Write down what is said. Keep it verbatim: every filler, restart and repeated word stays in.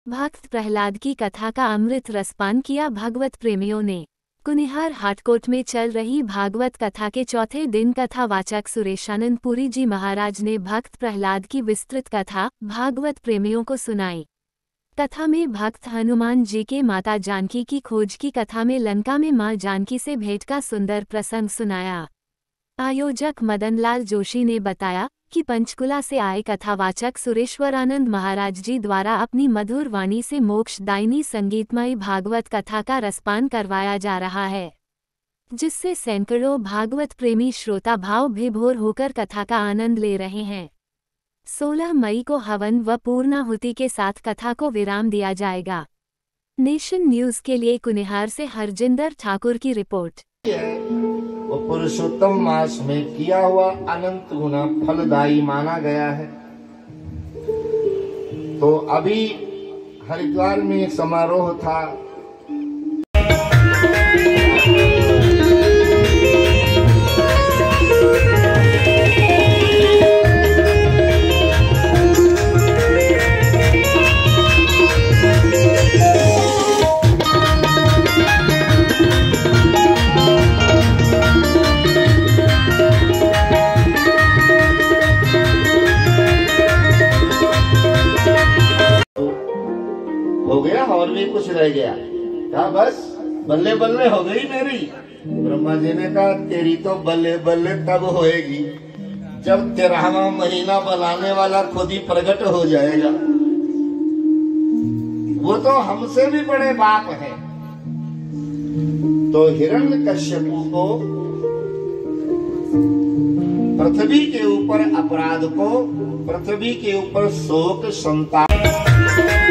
भक्त प्रहलाद की कथा का अमृत रसपान किया भागवत प्रेमियों ने। कुनिहार हाटकोट में चल रही भागवत कथा के चौथे दिन कथावाचक सुरेशानंद पुरी जी महाराज ने भक्त प्रहलाद की विस्तृत कथा भागवत प्रेमियों को सुनाई। कथा में भक्त हनुमान जी के माता जानकी की खोज की कथा में लंका में मां जानकी से भेंट का सुंदर प्रसंग सुनाया। आयोजक मदनलाल जोशी ने बताया कि पंचकुला से आए कथावाचक सुरेश्वरानंद महाराज जी द्वारा अपनी मधुर वाणी से मोक्षदायिनी संगीतमय भागवत कथा का रसपान करवाया जा रहा है, जिससे सैकड़ों भागवत प्रेमी श्रोता भाव विभोर होकर कथा का आनंद ले रहे हैं। सोलह मई को हवन व पूर्णाहुति के साथ कथा को विराम दिया जाएगा। नेशन न्यूज के लिए कुनिहार से हरजिंदर ठाकुर की रिपोर्ट। वो पुरुषोत्तम मास में किया हुआ अनंत गुना फलदायी माना गया है। तो अभी हरिद्वार में समारोह था। हो गया और भी कुछ रह गया क्या? बस बल्ले बल्ले हो गई मेरी। ब्रह्मा जी ने कहा तेरी तो बल्ले बल्ले तब होएगी जब तेरहवां महीना बनाने वाला खुद ही प्रकट हो जाएगा। वो तो हमसे भी बड़े बाप है। तो हिरण्यकश्यपु को पृथ्वी के ऊपर अपराध को, पृथ्वी के ऊपर शोक संताप